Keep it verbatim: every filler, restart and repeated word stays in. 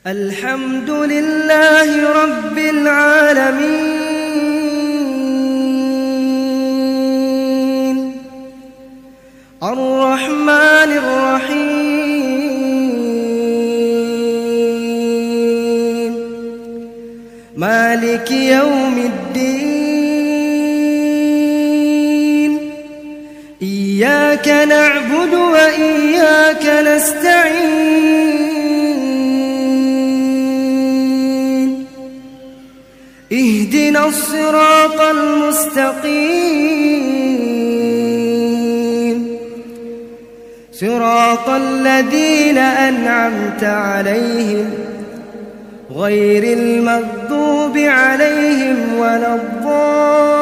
الحمد لله رب العالمين الرحمن الرحيم مالك يوم الدين إياك نعبد وإياك نستعين اهدنا الصراط المستقيم صراط الذين أنعمت عليهم غير المغضوب عليهم ولا الضالين